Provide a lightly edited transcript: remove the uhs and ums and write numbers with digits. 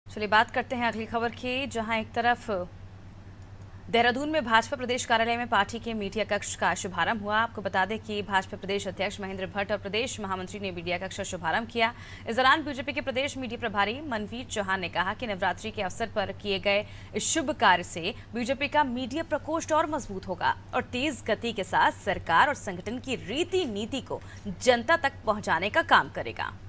चलिए बात करते हैं अगली खबर की, जहां एक तरफ देहरादून में भाजपा प्रदेश कार्यालय में पार्टी के मीडिया कक्ष का शुभारंभ हुआ। आपको बता दें कि भाजपा प्रदेश अध्यक्ष महेंद्र भट्ट और प्रदेश महामंत्री ने मीडिया कक्ष का शुभारंभ किया। इस दौरान बीजेपी के प्रदेश मीडिया प्रभारी मनवीर चौहान ने कहा कि नवरात्रि के अवसर पर किए गए इस शुभ कार्य से बीजेपी का मीडिया प्रकोष्ठ और मजबूत होगा और तेज गति के साथ सरकार और संगठन की रीति नीति को जनता तक पहुंचाने का काम करेगा।